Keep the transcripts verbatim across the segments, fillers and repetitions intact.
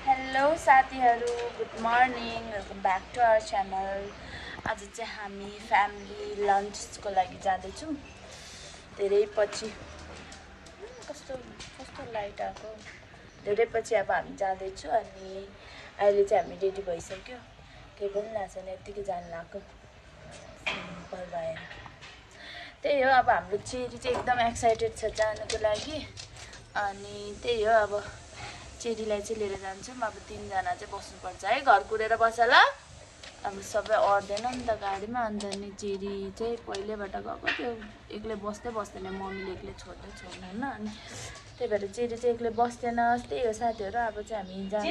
Hello साथीहरू, good morning, welcome back to our channel. आज चाहिँ हामी फ्यामिली लन्चको लागि जाँदैछौँ। धेरै पछि कस्तो कस्तो लाइट आएको, धेरै पछि अब हामी जाँदैछौँ। अनि अहिले चाहिँ हामी रेडी भइसक्यो, केही पनि लाग्छ नि, यत्तिकै जानु लाग्यो सिम्पल भएर। त्यही हो, अब हाम्रो चेरी चाहिँ एकदम एक्साइटेड छ जानुको लागि। अनि त्यही हो, अब चेरीलाई चाहिँ लिएर जान्छौँ। अब तिनजना चाहिँ बस्नुपर्छ है, घर कुरेर बस ल। अब सबै अट्दैन नि त गाडीमा। अन्त नि चेरी चाहिँ पहिल्यैबाट गएको थियो, एक्लै बस्दै बस्दैन, मम्मीले एक्लै छोड्दै छोड्दैन। अनि त्यही भएर चेरी चाहिँ एक्लै बस्दैन। त्यही हो साथीहरू, अब चाहिँ हामी जाने।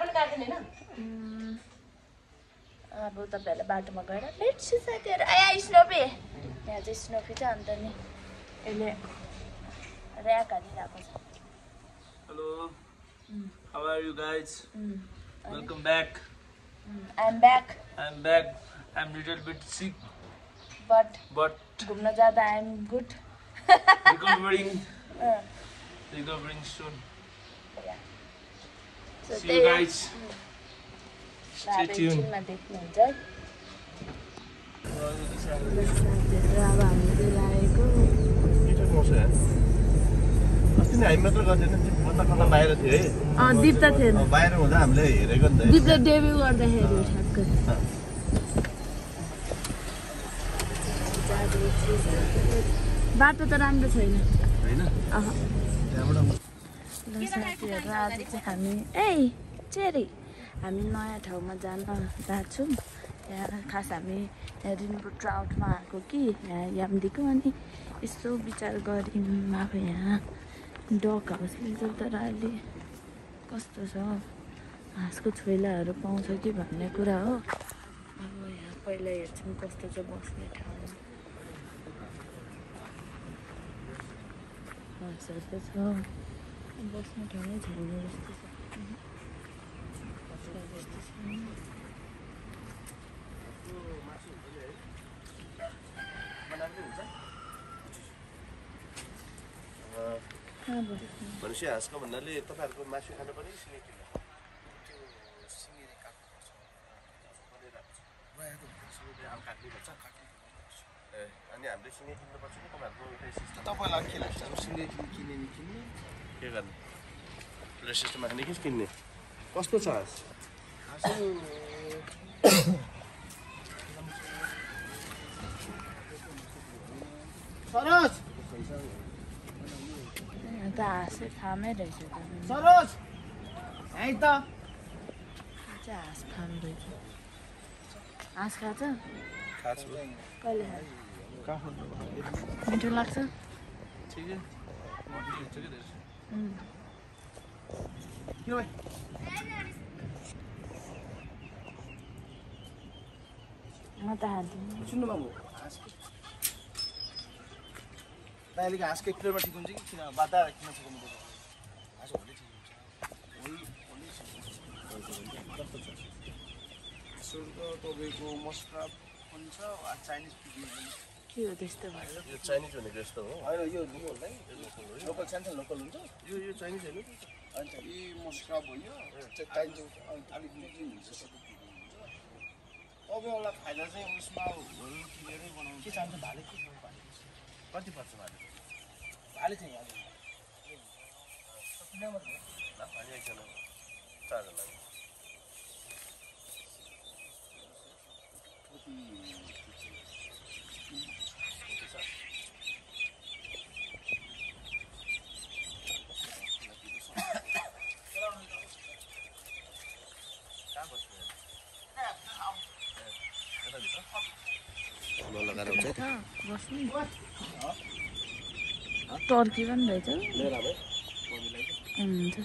अब तपाईँहरूलाई बाटोमा गएर भेट्छु साथीहरू। आया स्नोफी, यहाँ चाहिँ स्नोफी छ। अन्त नि यसले ऱ्याक हालिरहेको छ। Hello, mm. how are you guys? Mm. Welcome back. Mm. I'm back. I'm back. I'm little bit sick, But but घुम्न जाँदा I'm good. recovering. uh, Recovering soon. yeah. So See you guys. Stay tuned. मा देख्नुहुन्छ है। साथीहरू, अब हामी चाहिँ लागेको। अस्ति नै हामी मात्र गर्दैन, कता कता बाहिर थियो है। अँ, दिप त थिएन। बाहिर हुँदा हामीले हेरेको नि त। दिपले डेब्यु गर्दाखेरि ठ्याक्कै बाटो त राम्रो छैन हैन। अह। त्यहाँबाट ल साथीहरू, आज चाहिँ हामी ए चेरी हामी नयाँ ठाउँमा जान जान्छौँ। यहाँ खास हामी यहाँ रिम्बु ट्राउटमा आएको कि यहाँ यामदीको। अनि यसो विचार गऱ्यौँ, अब यहाँ डग हाउस हिजो तर अहिले कस्तो छ, हाँसको छोइलाहरू पाउँछ कि भन्ने कुरा हो। अब यहाँ पहिला हेर्छौँ कस्तो छ बस्ने ठाउँ। हाँसहरू त छ, बस्ने ठाउँ नै छैन जस्तो छ। जस्तो छैन। भनेपछि हाँसको भन्नाले तपाईँहरूको मासु खानु पर्ने सिँगेटी ए अनि हामीले सिँगेटी किन्नुपर्छ कि तपाईँहरूको तपाईँलाई के लाग्छ? अब सिँगेटी किन्ने नि किन्ने के गर्ने? प्लेट सिस्टममा खाने कि किन्ने? कस्तो छ हाँस? सरोज त हाँसै फार्मै रहेछ त। सरोज है त चाहिँ हाँस फार्म रहेछ। हाँस खान्छ खाछु कहिले खान्छ? काठमाडौँ मिठो लाग्छ। ठिकै ठिकै रहेछ। उम्। के भाइ म त खान्छु। सुन्नु बाबु, अहिलेको हाँसको किलोमा ठिक हुन्छ कि किन बाधा किन सिकाउनु पर्छ? हाँस होली ठिक हुन्छ। होली होली कस्तो छ? सुरको तपाईँको मसला पनि छ, चाइनिज पिक्निक पनि। के हो त्यस्तो भयो? यो चाइनिज भनेको यस्तो हो होइन, यो लोकल है, लोकल सानो सानो लोकल हुन्छ। यो यो चाइनिज होइन अन्त यी मसला भयो चाहिन्छ अलिक पिक्निक हुन्छ, सबै पिक्निक हुन्छ। तपाईँहरूलाई फाइदा चाहिँ उसमा होल किनेरै बनाउँछ। के चाहन्छ भाले? के छ भाले? कति पर्छ भाले? भाले चाहिँ हजुर भाले एकजना चारजना लगाएर हुन्छ बस्ने टर्की पनि रहेछ। हुन्छ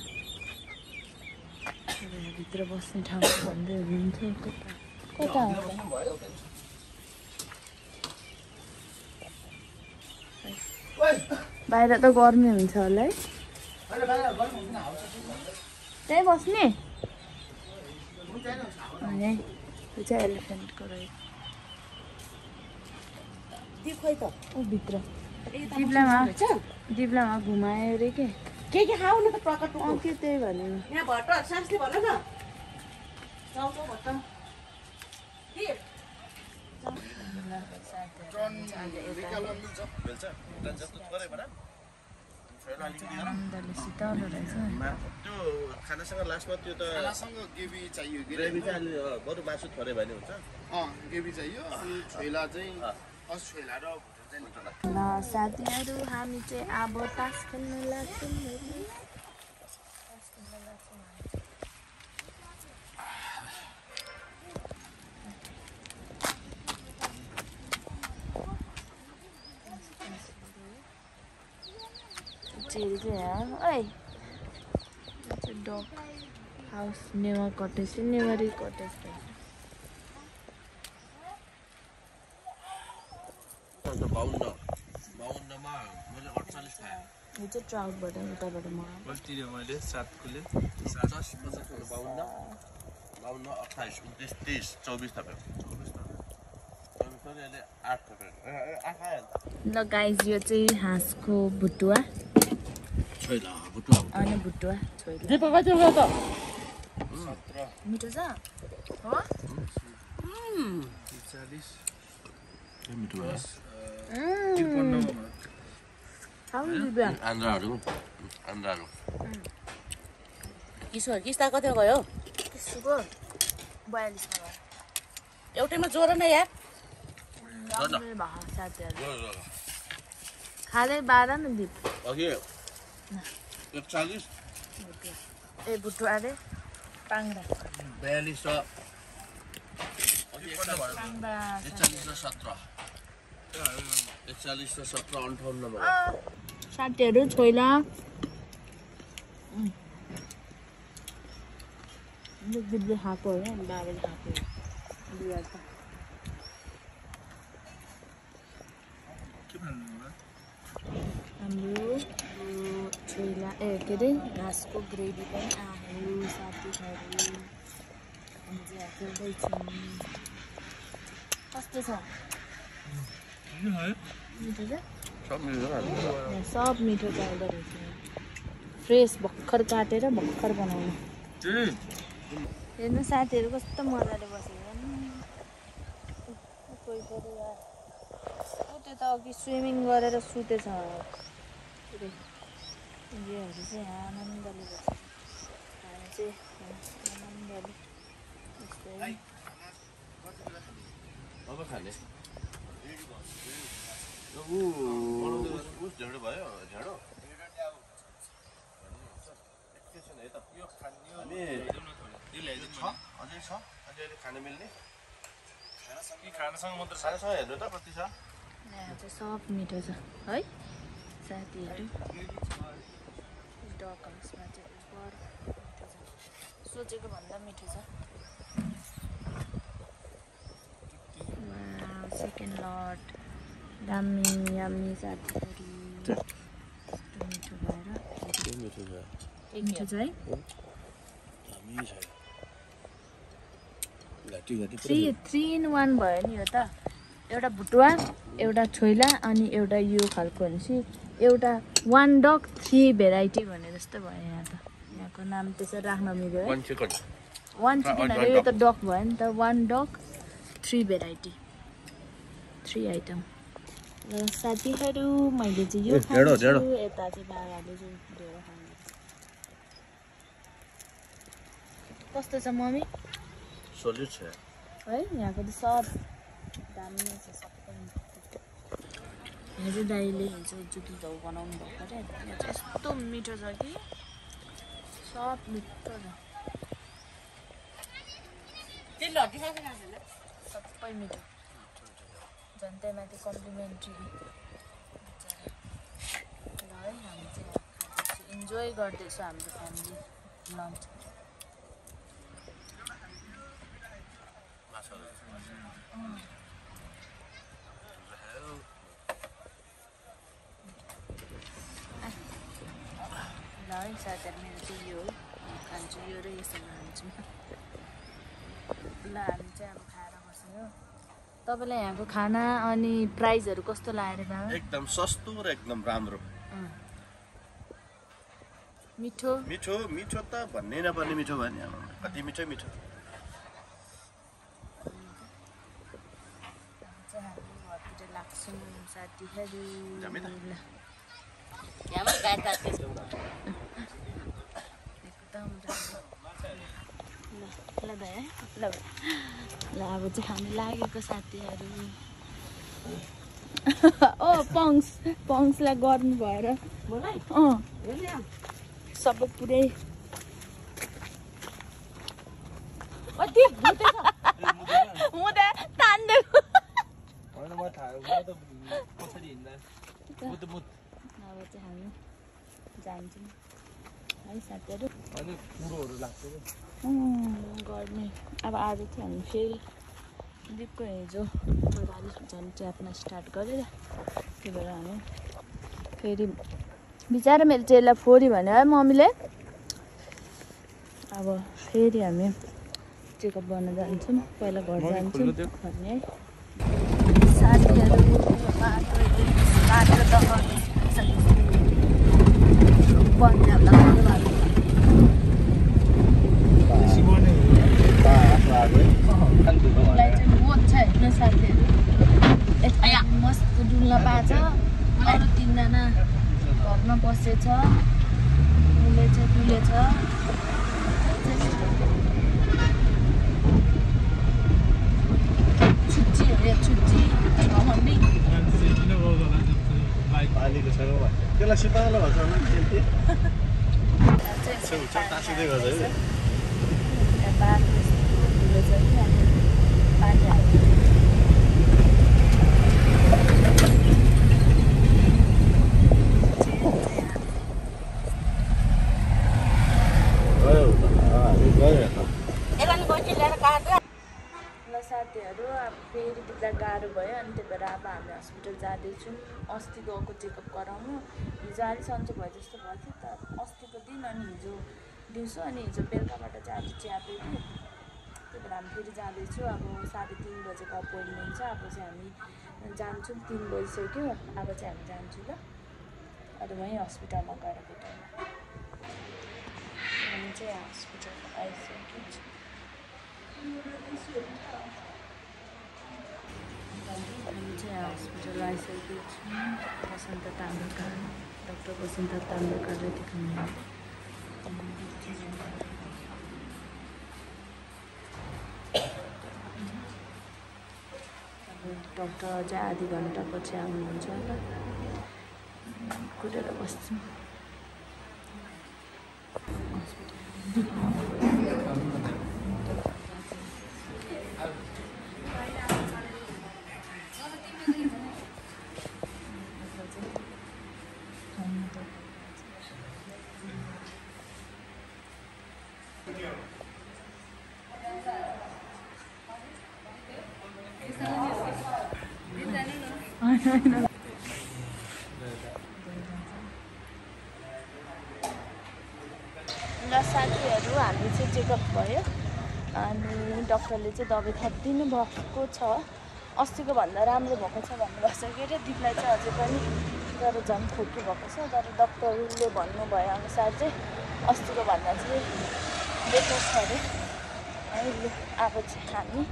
भित्र बस्ने ठाउँ भन्दै हुनुहुन्छ। कता कता बाहिर त गर्मी हुन्छ होला है, त्यहीँ बस्ने। अनि यो चाहिँ एलिफेन्टको रहेछ। भित्र दिप्लामा दिप्लामा घुमायो अरे के के के खाऊ न त प्रकट अँ के त्यही भने यहाँ भट्ट सासले भन न चाउचाउ भट्ट के आनन्दले शीतल रहेछ त्यो खानासँग लास्टमा त्यो त खानासँग ग्रेभी चाहियो ग्रेभी चाहिँ अलि बरु मासु थोरै भने हुन्छ अँ ग्रेभी चाहियो अनि छोइला चाहिँ अस छोइला र ल साथीहरू हामी चाहिँ अब तास खेल्न लाग्छौँ चिल चाहिँ ओइ dog house Newar cottage Newari cottage बाउन्न बाउन्नमा मैले अडचालिस खाएँ यो चाहिँ ट्राउटबाट उताबाट मगाएको बस्टिदियो मैले सातकोले पचास पचास बाउन्न बाउन्न अट्ठाइस उन्तिस तिस चौबिस तपाईँ चौबिस चौबिस अहिले आठ तपाईँ आठ आयो ल गाइज यो चाहिँ हाँसको भुटुवा छोइला भुटुवा अनि भुटुवा छोइला जे पकाइदियो ल त मिठो छ हो चालिस मिठो भयो खाउँ दिव्या आन्द्राहरू आन्द्राहरू किशोर किस्ता कति गयो त्यसको बयालिसमा भयो एउटैमा जोर न यार राम्रो भयो साथीहरू खाँदै बाह्र न दिप अघि एकचालिस ए भुटुवा अरे पाङ्रा बयालिस र पाङ्रा एकचालिस र सत्र एकचालिस र सत्र अन्ठाउन्न भयो साथीहरू छोइला दिदीले खाएको हो बाबाले खाएको बिहार त हाम्रो छोइला ए के अरे घाँसको ग्रेभी पनि आयो साथीहरू हामी चाहिँ खेल्दैछौँ कस्तो छ मिठो छ सब मिल्छ यहाँ सब मिठो पाउँदो रहेछ फ्रेस भर्खर काटेर भर्खर बनाउनु हेर्नु साथीहरू कस्तो मजाले बसेको कोही कोही यार त्यो त अघि स्विमिङ गरेर सुतेछ योहरू चाहिँ आनन्दले बस्छ हामी चाहिँ आनन्दले यस्तै अब खाने ढेँडो भयो ढेँडो अझै छ अझै अहिले खान मिल्ने खानासँग मात्र खानासँग हेर्नु त कति छ यहाँ चाहिँ सब मिठो छ है साथीहरू डक हाउसमा चाहिँ बर मिठो छ सोचेको भन्दा मिठो छ सेकेन्ड लट दामी यामी साथीहरू मिठो भएर मिठो छ एक मिठो छ है थ्री थ्री इन वान भयो नि यो त एउटा भुटुवा एउटा छोइला अनि एउटा यो खालको भनेपछि एउटा वान डग थ्री भेराइटी भने जस्तो भयो यहाँ त यहाँको नाम त्यसरी राख्न मिल्यो है वान चिकन यो त डग भयो नि त one dog three variety three item र साथीहरू मैले चाहिँ यो खान्छु यता चाहिँ बाबाले चाहिँ ढेँडो खानुहुन्छ कस्तो छ मम्मी सोलिड छ है यहाँको त सब दामी छ सबै यहाँ चाहिँ दाइले हिजो जुकी घाउ बनाउनु भएको अरे यहाँ चाहिँ यस्तो मिठो छ कि सब मिठो छ सबै मिठो झन् माथि कम्प्लिमेन्ट्री ल है हामी चाहिँ खाँदैछु इन्जोय गर्दैछौँ हाम्रो फ्यामिली लन्च ल है साथीहरू मेरो चाहिँ यो हो खान्छु यो र यसरी खान्छु ल हामी चाहिँ अब खाएर बस्यो हो तपाईँलाई यहाँको खाना अनि प्राइसहरू कस्तो लाग्यो बाबा एकदम सस्तो र एकदम राम्रो मिठो मिठो मिठो त भन्नै नपर्ने मिठो भयो नि कति मिठो मिठो चाहिँ हामी घरतिर लाग्छौँ साथीहरू जामै त यहाँ गाडी तात्छ एकदम ल ल भाइ ल ल अब चाहिँ हामी लागेको साथीहरू ओ पङ्स पङ्सलाई गर्नु भएर अँ सबै पुरै मुदा तान्देको अब चाहिँ हामी जान्छौँ है साथीहरू गर्ने अब आज चाहिँ हामी फेरि दिपको हिजो अलिक झन् च्याप्न स्टार्ट गरेर त्यही भएर हामी फेरि बिचरा मेरो चेला फोरी भन्यो है मम्मीले अब फेरि हामी चेकअप गर्न जान्छौँ पहिला घर जान्छौँ भन्ने साथीहरू मस्त डुल्न पाएछ अरू तिनजना घरमा बसेछ डुलेछ डुलेछ छुच्ची अरे छुच्ची मम्मी त्यसलाई सिपालो भन्छ टाँसिँदै गर्छ पानी हाल्छ ल साथीहरू अब फेरि बित्दा गाह्रो भयो अनि त्यही भएर अब हामी हस्पिटल जाँदैछौँ अस्ति गएको चेकअप गराउनु हिजो अलिक सन्चो भयो जस्तो भयो थियो त अस्तिको दिन अनि हिजो दिउँसो अनि हिजो बेलुकाबाट चाहिँ आज च्याप्यो कि त्यही भएर हामी फेरि जाँदैछौँ अब साढे तिन बजेको अपोइन्टमेन्ट छ अब चाहिँ हामी जान्छौँ तिन बजिसक्यो अब चाहिँ हामी जान्छौँ ल अरू वहीँ हस्पिटलमा गएर भेटौँ हामी चाहिँ हस्पिटल आइसक्यो हामी चाहिँ हस्पिटल आइसकेको छौँ बसन्त ताम्रेकर डाक्टर बसन्त ताम्रेकरले देखाउनु अब डाक्टर अझै आधी घन्टापछि आउनुहुन्छ होला कुरेर बस्छौँ ल साथीहरू हामी चाहिँ चेकअप भयो अनि डक्टरले चाहिँ दबाई थपिदिनु भएको छ अस्तिको भन्दा राम्रो भएको छ भन्नुभएको छ के अरे दिपलाई चाहिँ अझै पनि तर झन् खोकी भएको छ तर डक्टरले भन्नुभए अनुसार चाहिँ अस्तिको भन्दा चाहिँ बेटर छ अरे है ल अब चाहिँ हामी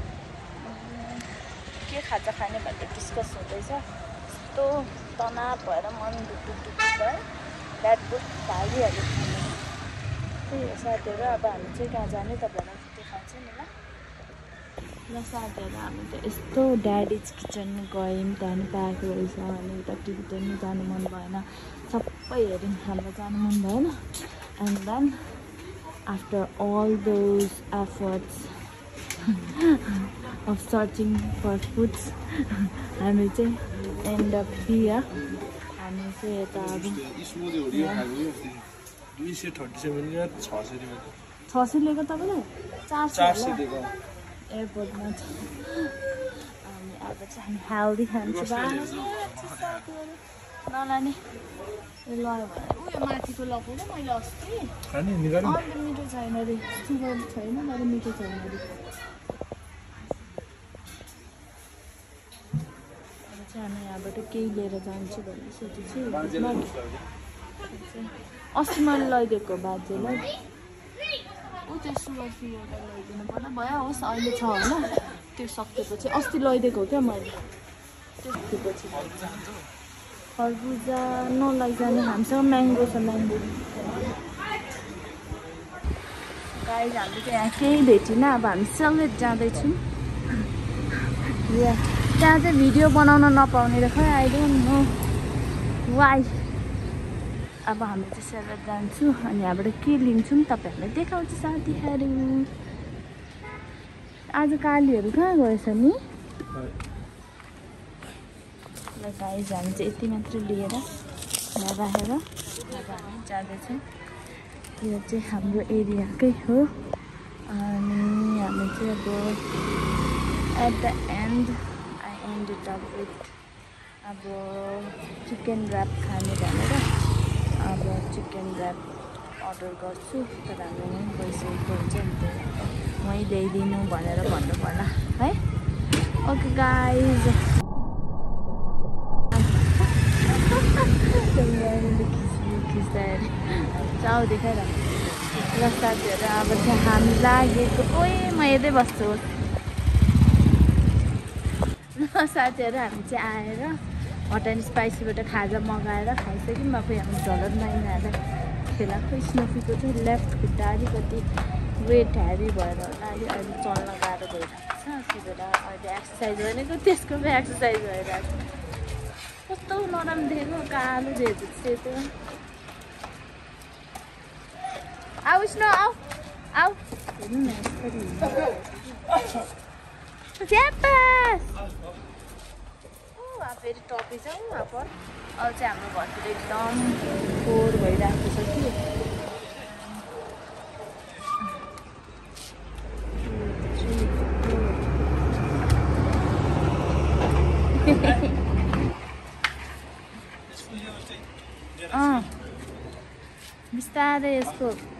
के खाजा खाने भनेर डिस्कस हुँदैछ यस्तो तनाव भएर मन ढुकढुक ढुकढुक भयो ब्याड बुट हालिहाल्यो त्यही हो साथीहरू अब हामी चाहिँ कहाँ जाने तपाईँहरूलाई देखाउँछ नि ल ल साथीहरू हामी त यस्तो ड्याडिज किचन गयौँ त्यहाँदेखि पाएको रहेछ अनि उता टिभी नि जानु मन भएन सबै हेऱ्यौँ हाम्रो जानु मन भएन and then after all those efforts of searching for foods हामी चाहिँ एन्ड अफ हियर हामी चाहिँ यता अब दुई सय थर्टी सेभेन छ सय छ सय लिएको तपाईँलाई चार सय एयरपोर्टमा छ अनि अब चाहिँ हामी हेल्दी खान्छौँ नलाने लयो भने उयो माथिको लगाउनु मैले अस्ति अन्त मिठो छैन अरे सुगर छैन तर मिठो छैन अरे अब चाहिँ हामी यहाँबाट केही लिएर जान्छु भन्ने सोचेको छु अस्ति मैले लैदिएको बाजेलाई ऊ त्यो सुगर फ्री एउटा ल्याइदिनु पर्ला भयो होस् अहिले छ होइन त्यो सकेपछि अस्ति लैदिएको क्या मैले त्यो सकेपछि खरबुजा नलैजाने हामीसँग म्याङ्गो छ म्याङ्गो गाइज हामीले चाहिँ यहाँ केही भेटिनँ अब हामी समेत जाँदैछौँ त्यहाँ चाहिँ भिडियो बनाउन नपाउने रहेछ अहिले नो वाइ अब हामी चाहिँ सेलर जान्छौँ अनि यहाँबाट के लिन्छौँ तपाईँहरूलाई देखाउँछु साथीहरू आज कालीहरू कहाँ गएछ नि ल गाइज हामी चाहिँ यति मात्रै लिएर यहाँ राखेर अब हामी जाँदैछौँ यो चाहिँ हाम्रो एरियाकै हो अनि हामी चाहिँ अब at the end I ended up with अब चिकन ऱ्याप खाने भनेर अब चिकन ऱ्याप अर्डर गर्छु तर हामी वहीँ गइसकेको हुन्छ नि त्यो वहीँ ल्याइदिनु भनेर भन्नु पर्ला है ओके गाइज चाउ देखाएर ल साथीहरू अब चाहिँ हामी लागेको ओए म यतै बस्छु ल साथीहरू हामी चाहिँ आएर हट एन्ड स्पाइसीबाट खाजा मगाएर खाइसक्यौँ अब यहाँ झलर माइन आएर खेलाको स्नोफीको चाहिँ लेफ्ट खुट्टा अलिकति वेट हेभी भएर होला अलि अहिले चल्न गाह्रो भइरहेको छ त्यही भएर अहिले एक्सर्साइज भनेको त्यसको पनि एक्सर्साइज भइरहेको छ कस्तो नराम्रो देखेको कालो देखेको सेतो आऊ स्नो आऊ आऊ हेर्नु न यसरी च्यापास फेरि टपी छ वहाँ पर अब चाहिँ हाम्रो घरतिर एकदम फोहोर भइरहेको छ कि अँ बिस्तारै यसको